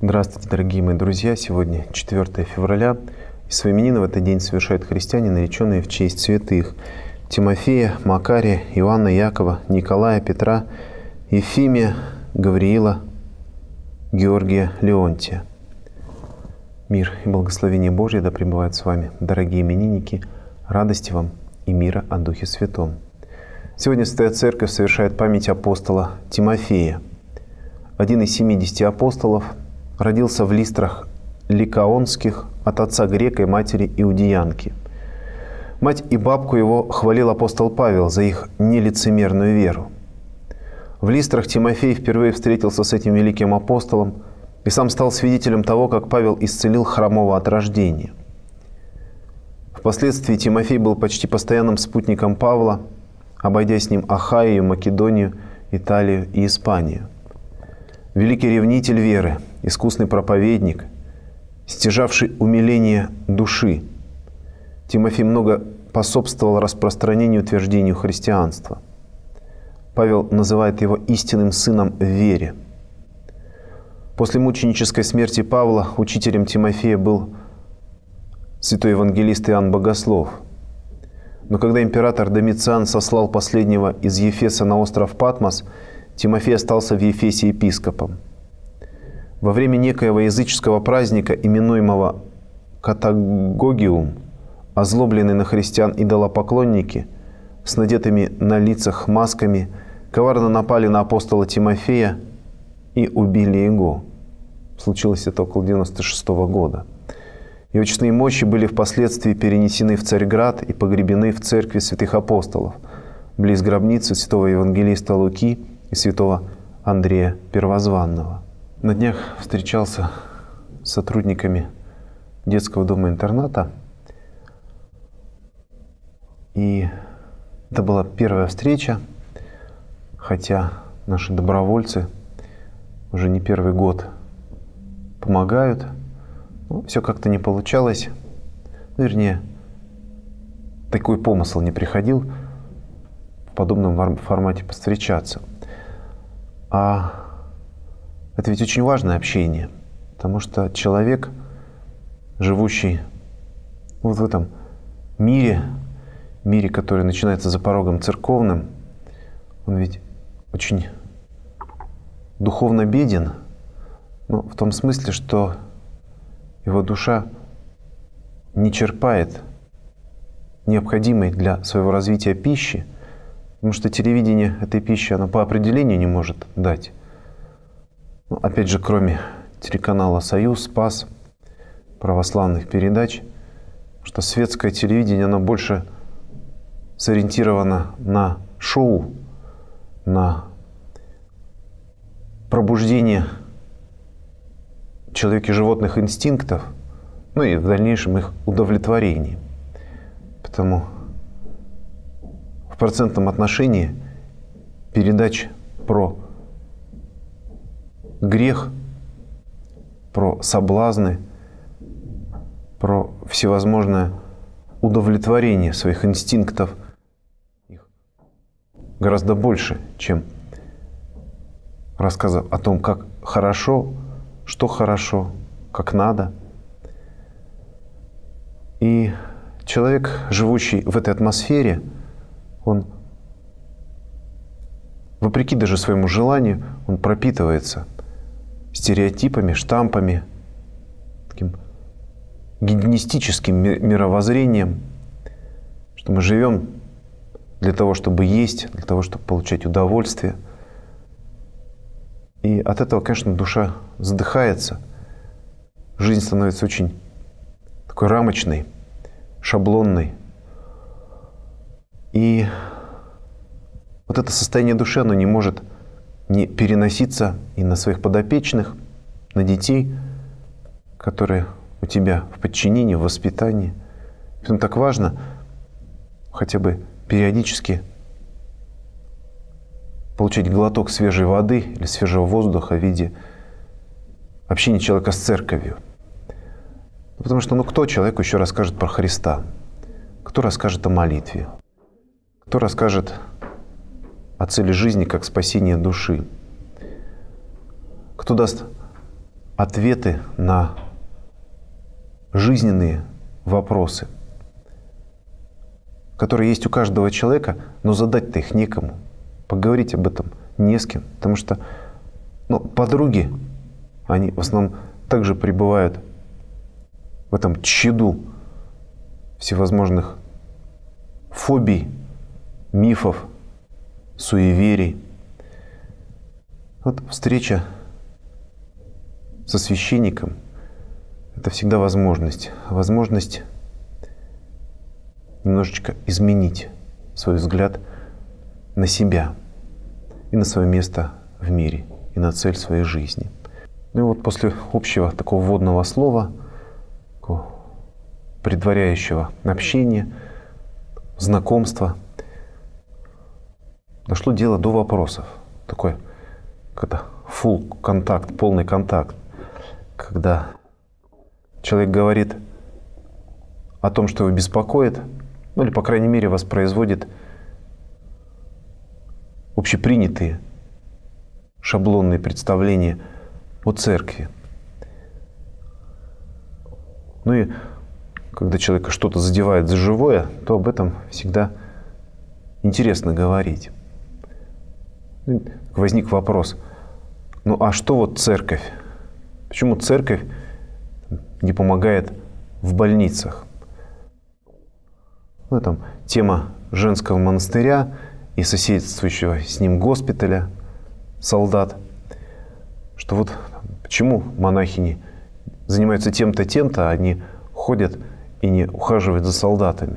Здравствуйте, дорогие мои друзья! Сегодня 4 февраля. И свои именины в этот день совершают христиане, нареченные в честь святых Тимофея, Макария, Иоанна, Якова, Николая, Петра, Ефимия, Гавриила, Георгия, Леонтия. Мир и благословение Божье да пребывают с вами, дорогие именинники, радости вам и мира о Духе Святом. Сегодня Святая Церковь совершает память апостола Тимофея. Один из 70 апостолов родился в Листрах Ликаонских от отца грека и матери иудеянки. Мать и бабку его хвалил апостол Павел за их нелицемерную веру. В Листрах Тимофей впервые встретился с этим великим апостолом и сам стал свидетелем того, как Павел исцелил хромого от рождения. Впоследствии Тимофей был почти постоянным спутником Павла, обойдя с ним Ахаию, Македонию, Италию и Испанию. Великий ревнитель веры, искусный проповедник, стяжавший умиление души, Тимофей много способствовал распространению и утверждению христианства. Павел называет его истинным сыном в вере. После мученической смерти Павла учителем Тимофея был святой евангелист Иоанн Богослов. Но когда император Домициан сослал последнего из Ефеса на остров Патмос, Тимофей остался в Ефесе епископом. Во время некоего языческого праздника, именуемого Катагогиум, озлобленные на христиан идолопоклонники с надетыми на лицах масками коварно напали на апостола Тимофея и убили его. Случилось это около 96 года. Его честные мощи были впоследствии перенесены в Царьград и погребены в церкви святых апостолов, близ гробницы святого евангелиста Луки и святого Андрея Первозванного. На днях встречался с сотрудниками детского дома-интерната, и это была первая встреча, хотя наши добровольцы уже не первый год помогают. Все как-то не получалось. Вернее, такой помысл не приходил в подобном формате повстречаться. А это ведь очень важное общение, потому что человек, живущий вот в этом мире, который начинается за порогом церковным, он ведь очень духовно беден, в том смысле, что его душа не черпает необходимой для своего развития пищи, потому что телевидение этой пищи оно по определению не может дать. Опять же, кроме телеканала «Союз», «Спас», православных передач, что светское телевидение оно больше сориентировано на шоу, на пробуждение в человеке животных инстинктов, и в дальнейшем их удовлетворение. Поэтому в процентном отношении передач про грех, про соблазны, про всевозможное удовлетворение своих инстинктов их гораздо больше, чем рассказов о том, как хорошо, что хорошо, как надо. И человек, живущий в этой атмосфере, он, вопреки даже своему желанию, он пропитывается стереотипами, штампами, таким гедонистическим мировоззрением, что мы живем для того, чтобы есть, для того, чтобы получать удовольствие. И от этого, конечно, душа задыхается. Жизнь становится очень такой рамочной, шаблонной. И вот это состояние души, оно не может не переноситься и на своих подопечных, на детей, которые у тебя в подчинении, в воспитании. Поэтому так важно хотя бы периодически получать глоток свежей воды или свежего воздуха в виде общения человека с церковью. Потому что кто человеку еще расскажет про Христа? Кто расскажет о молитве? Кто расскажет о цели жизни как спасение души? Кто даст ответы на жизненные вопросы, которые есть у каждого человека, но задать-то их некому. Поговорить об этом не с кем. Потому что подруги, они в основном также пребывают в этом чаду всевозможных фобий, мифов, суеверий. Вот встреча со священником — это всегда возможность немножечко изменить свой взгляд на себя и на свое место в мире, и на цель своей жизни. Ну и вот после общего такого вводного слова, такого предваряющего общения, знакомства, дошло дело до вопросов. Такой full контакт, полный контакт, когда человек говорит о том, что его беспокоит, или, по крайней мере, воспроизводит общепринятые шаблонные представления о церкви. Ну и когда человека что-то задевает за живое, то об этом всегда интересно говорить. Возник вопрос: а что вот церковь? Почему церковь не помогает в больницах? Там тема женского монастыря и соседствующего с ним госпиталя солдат. Что вот почему монахини занимаются тем-то, тем-то, а они ходят и не ухаживают за солдатами.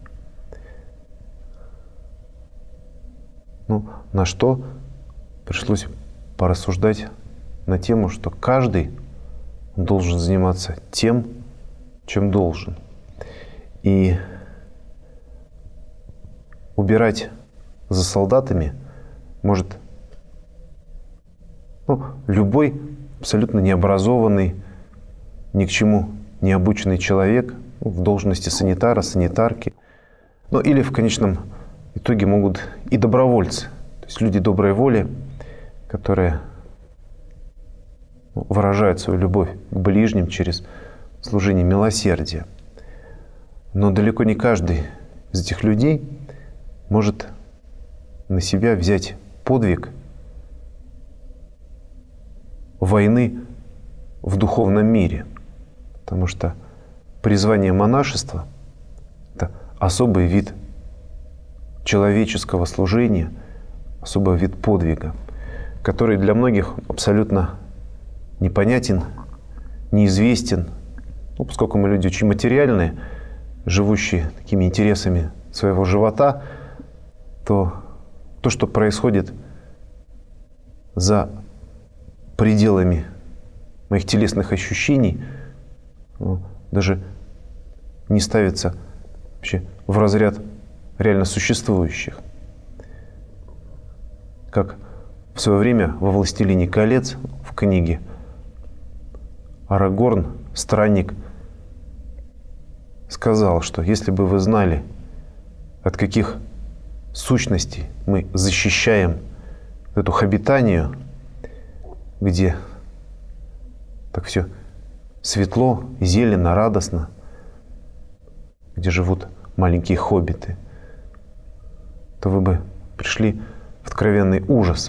На что пришлось порассуждать на тему, что каждый должен заниматься тем, чем должен. И убирать за солдатами может любой абсолютно необразованный, ни к чему не обученный человек в должности санитара, санитарки. Или в конечном итоге могут и добровольцы, то есть люди доброй воли, которые выражают свою любовь к ближним через служение милосердия. Но далеко не каждый из этих людей может на себя взять подвиг войны в духовном мире. Потому что призвание монашества — это особый вид человеческого служения, особый вид подвига, который для многих абсолютно непонятен, неизвестен. Поскольку мы люди очень материальные, живущие такими интересами своего живота, то, что происходит за пределами моих телесных ощущений, даже не ставится вообще в разряд реально существующих. Как в свое время во «Властелине колец» в книге Арагорн, странник, сказал, что если бы вы знали, от каких сущностей мы защищаем эту хоббитанию, где так все светло, зелено, радостно, где живут маленькие хоббиты, то вы бы пришли в откровенный ужас.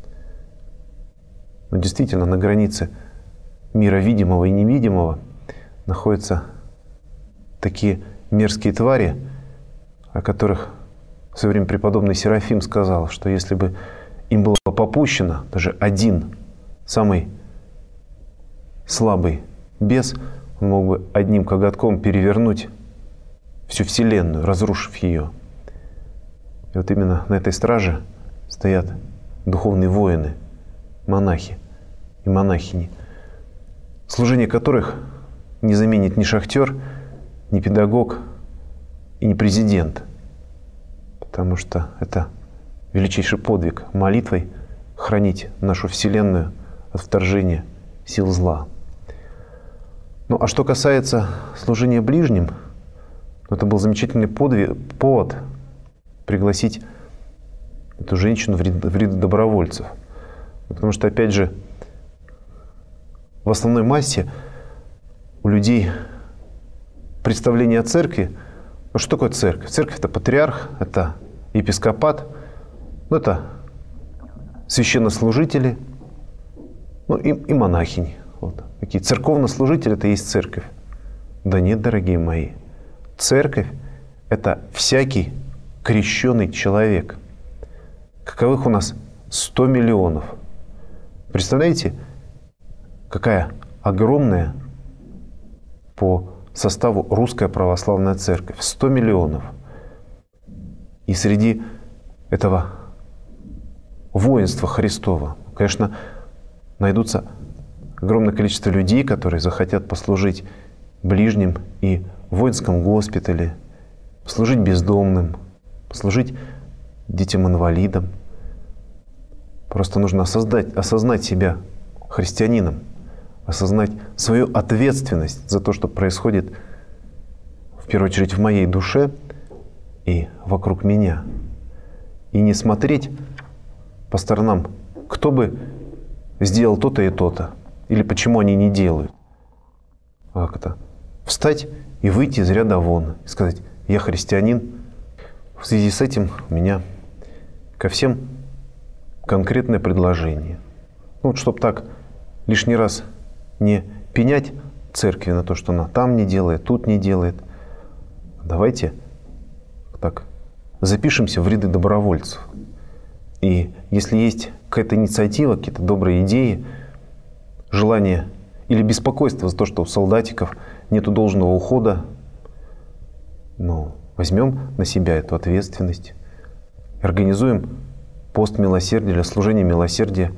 Но действительно, на границе мира видимого и невидимого находятся такие мерзкие твари, о которых в свое время преподобный Серафим сказал, что если бы им было попущено, даже один, самый слабый бес, он мог бы одним коготком перевернуть всю Вселенную, разрушив ее. И вот именно на этой страже стоят духовные воины, монахи и монахини, служение которых не заменит ни шахтер, ни педагог и ни президент. Потому что это величайший подвиг — молитвой хранить нашу Вселенную от вторжения сил зла. А что касается служения ближним, это был замечательный повод пригласить эту женщину в ряды добровольцев. Потому что, опять же, в основной массе у людей представление о церкви. Ну, что такое церковь? Церковь — это патриарх, это епископат, ну, это священнослужители, ну, и монахини. Вот. Такие церковнослужители — это и есть церковь. Да нет, дорогие мои. Церковь — это всякий крещеный человек. Каковых у нас 100 миллионов. Представляете, какая огромная по составу русская православная церковь. 100 миллионов. И среди этого воинства Христова, конечно, найдутся огромное количество людей, которые захотят послужить ближним и в воинском госпитале, служить бездомным, служить детям-инвалидам. Просто нужно осознать себя христианином, осознать свою ответственность за то, что происходит в первую очередь в моей душе и вокруг меня. И не смотреть по сторонам, кто бы сделал то-то и то-то, или почему они не делают. А как это? Встать и выйти из ряда вон, и сказать: я христианин. В связи с этим у меня ко всем конкретное предложение. Ну, вот, чтобы так лишний раз не пенять церкви на то, что она там не делает, тут не делает. Давайте так запишемся в ряды добровольцев. И если есть какая-то инициатива, какие-то добрые идеи, желание или беспокойство за то, что у солдатиков нет должного ухода, ну, возьмем на себя эту ответственность, организуем пост милосердия или служение милосердия,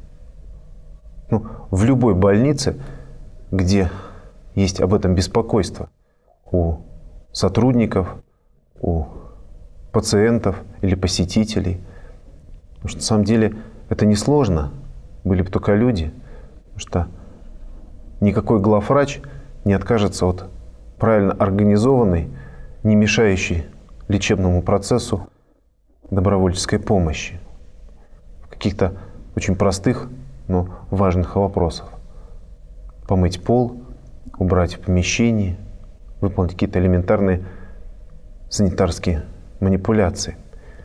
ну, в любой больнице, где есть об этом беспокойство у сотрудников, у пациентов или посетителей. Потому что на самом деле это несложно, были бы только люди. Потому что никакой главврач не откажется от правильно организованной, не мешающей лечебному процессу добровольческой помощи в каких-то очень простых, но важных вопросах. Помыть пол, убрать в помещении, выполнить какие-то элементарные санитарские манипуляции.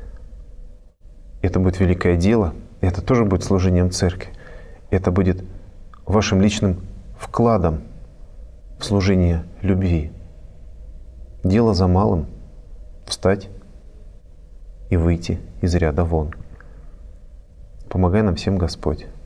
Это будет великое дело, и это тоже будет служением церкви. Это будет вашим личным вкладом в служение любви. Дело за малым — встать и выйти из ряда вон. Помогай нам всем, Господь.